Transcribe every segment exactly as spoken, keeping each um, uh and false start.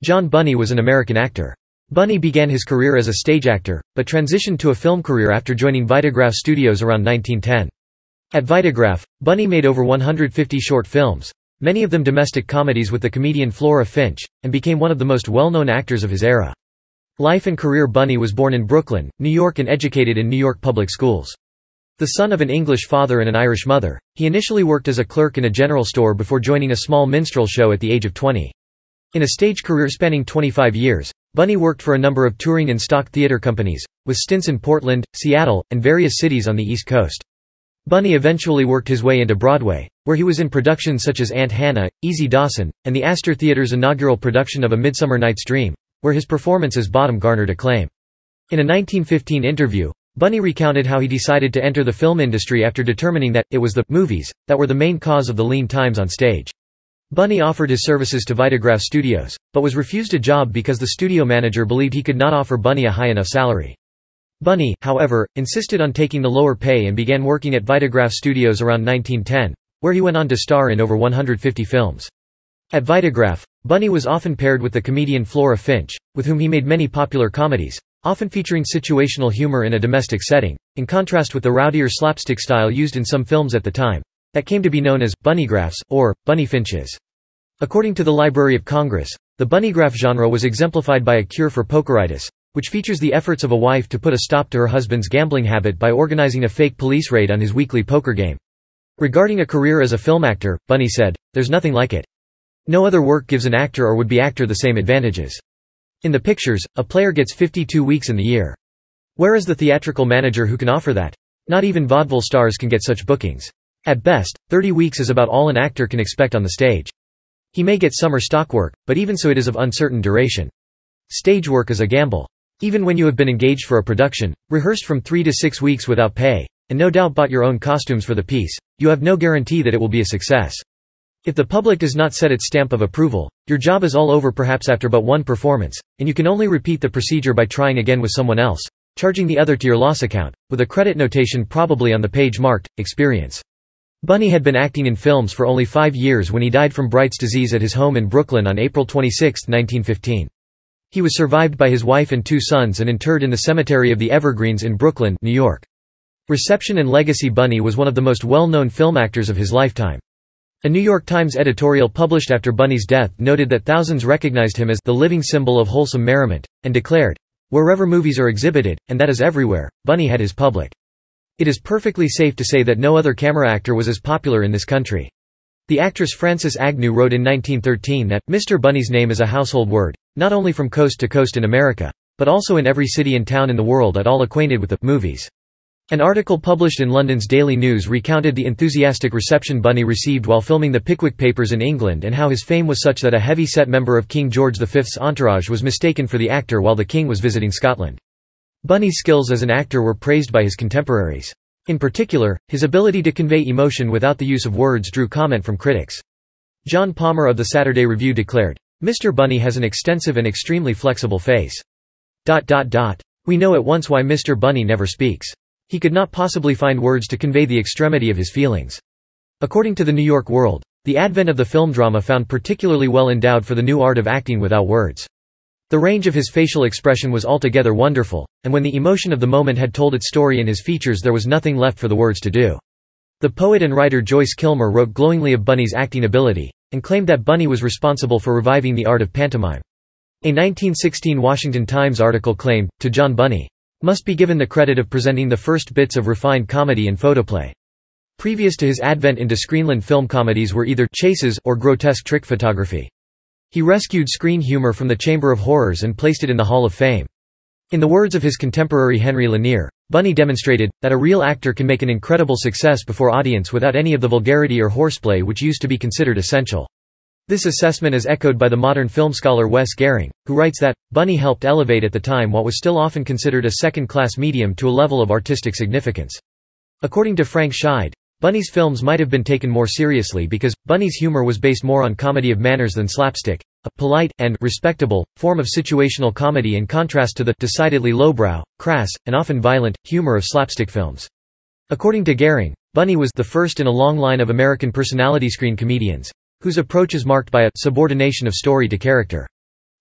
John Bunny was an American actor. Bunny began his career as a stage actor, but transitioned to a film career after joining Vitagraph Studios around nineteen ten. At Vitagraph, Bunny made over one hundred fifty short films, many of them domestic comedies with the comedian Flora Finch, and became one of the most well-known actors of his era. Life and career. Bunny was born in Brooklyn, New York and educated in New York public schools. The son of an English father and an Irish mother, he initially worked as a clerk in a general store before joining a small minstrel show at the age of twenty. In a stage career spanning twenty-five years, Bunny worked for a number of touring and stock theater companies, with stints in Portland, Seattle, and various cities on the East Coast. Bunny eventually worked his way into Broadway, where he was in productions such as Aunt Hannah, Easy Dawson, and the Astor Theatre's inaugural production of A Midsummer Night's Dream, where his performance as Bottom garnered acclaim. In a nineteen fifteen interview, Bunny recounted how he decided to enter the film industry after determining that it was the movies that were the main cause of the lean times on stage. Bunny offered his services to Vitagraph Studios, but was refused a job because the studio manager believed he could not offer Bunny a high enough salary. Bunny, however, insisted on taking the lower pay and began working at Vitagraph Studios around nineteen ten, where he went on to star in over one hundred fifty films. At Vitagraph, Bunny was often paired with the comedian Flora Finch, with whom he made many popular comedies, often featuring situational humor in a domestic setting, in contrast with the rowdier slapstick style used in some films at the time, that came to be known as Bunnygraphs, or Bunny Finches. According to the Library of Congress, the Bunnygraph genre was exemplified by A Cure for Pokeritis, which features the efforts of a wife to put a stop to her husband's gambling habit by organizing a fake police raid on his weekly poker game. Regarding a career as a film actor, Bunny said, "There's nothing like it. No other work gives an actor or would-be actor the same advantages. In the pictures, a player gets fifty-two weeks in the year. Where is the theatrical manager who can offer that? Not even vaudeville stars can get such bookings. At best, thirty weeks is about all an actor can expect on the stage. He may get summer stock work, but even so it is of uncertain duration. Stage work is a gamble. Even when you have been engaged for a production, rehearsed from three to six weeks without pay, and no doubt bought your own costumes for the piece, you have no guarantee that it will be a success. If the public does not set its stamp of approval, your job is all over perhaps after but one performance, and you can only repeat the procedure by trying again with someone else, charging the other to your loss account, with a credit notation probably on the page marked, experience." Bunny had been acting in films for only five years when he died from Bright's disease at his home in Brooklyn on April twenty-sixth, nineteen fifteen. He was survived by his wife and two sons and interred in the cemetery of the Evergreens in Brooklyn, New York. Reception and legacy. Bunny was one of the most well-known film actors of his lifetime. A New York Times editorial published after Bunny's death noted that thousands recognized him as the living symbol of wholesome merriment, and declared, "Wherever movies are exhibited, and that is everywhere, Bunny had his public." It is perfectly safe to say that no other camera actor was as popular in this country. The actress Frances Agnew wrote in nineteen thirteen that, "Mister Bunny's name is a household word, not only from coast to coast in America, but also in every city and town in the world at all acquainted with the movies." An article published in London's Daily News recounted the enthusiastic reception Bunny received while filming the Pickwick Papers in England and how his fame was such that a heavy-set member of King George the Fifth's entourage was mistaken for the actor while the king was visiting Scotland. Bunny's skills as an actor were praised by his contemporaries. In particular, his ability to convey emotion without the use of words drew comment from critics. John Palmer of the Saturday Review declared, "Mister Bunny has an extensive and extremely flexible face. We know at once why Mister Bunny never speaks. He could not possibly find words to convey the extremity of his feelings." According to the New York World, the advent of the film drama found particularly well endowed for the new art of acting without words. The range of his facial expression was altogether wonderful, and when the emotion of the moment had told its story in his features there was nothing left for the words to do. The poet and writer Joyce Kilmer wrote glowingly of Bunny's acting ability, and claimed that Bunny was responsible for reviving the art of pantomime. A nineteen sixteen Washington Times article claimed, "To John Bunny must be given the credit of presenting the first bits of refined comedy and photoplay." Previous to his advent into Screenland, film comedies were either chases or grotesque trick photography. He rescued screen humor from the Chamber of Horrors and placed it in the Hall of Fame. In the words of his contemporary Henry Lanier, Bunny demonstrated that a real actor can make an incredible success before audience without any of the vulgarity or horseplay which used to be considered essential. This assessment is echoed by the modern film scholar Wes Gehring, who writes that, Bunny helped elevate at the time what was still often considered a second-class medium to a level of artistic significance. According to Frank Scheid, Bunny's films might have been taken more seriously because, Bunny's humor was based more on comedy of manners than slapstick, a polite, and respectable, form of situational comedy in contrast to the decidedly lowbrow, crass, and often violent, humor of slapstick films. According to Gehring, Bunny was the first in a long line of American personality screen comedians, whose approach is marked by a subordination of story to character.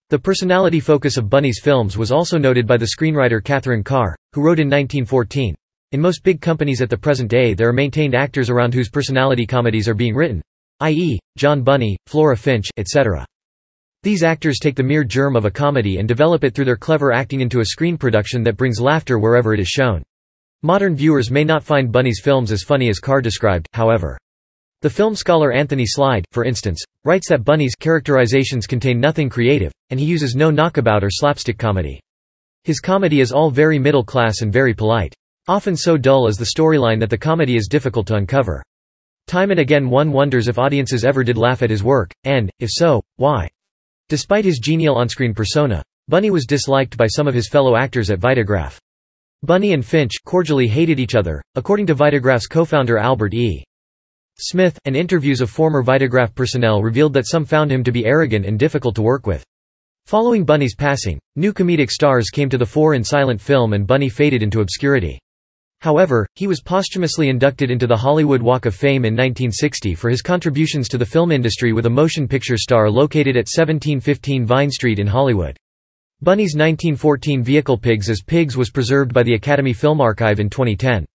The personality focus of Bunny's films was also noted by the screenwriter Catherine Carr, who wrote in nineteen fourteen, "In most big companies at the present day there are maintained actors around whose personality comedies are being written, that is, John Bunny, Flora Finch, et cetera. These actors take the mere germ of a comedy and develop it through their clever acting into a screen production that brings laughter wherever it is shown." Modern viewers may not find Bunny's films as funny as Carr described, however. The film scholar Anthony Slide, for instance, writes that Bunny's characterizations contain nothing creative, and he uses no knockabout or slapstick comedy. His comedy is all very middle class and very polite. Often so dull is the storyline that the comedy is difficult to uncover. Time and again one wonders if audiences ever did laugh at his work, and, if so, why. Despite his genial on-screen persona, Bunny was disliked by some of his fellow actors at Vitagraph. Bunny and Finch cordially hated each other, according to Vitagraph's co-founder Albert E. Smith, and interviews of former Vitagraph personnel revealed that some found him to be arrogant and difficult to work with. Following Bunny's passing, new comedic stars came to the fore in silent film and Bunny faded into obscurity. However, he was posthumously inducted into the Hollywood Walk of Fame in nineteen sixty for his contributions to the film industry with a motion picture star located at seventeen fifteen Vine Street in Hollywood. Bunny's nineteen fourteen vehicle Pigs as Pigs was preserved by the Academy Film Archive in twenty ten.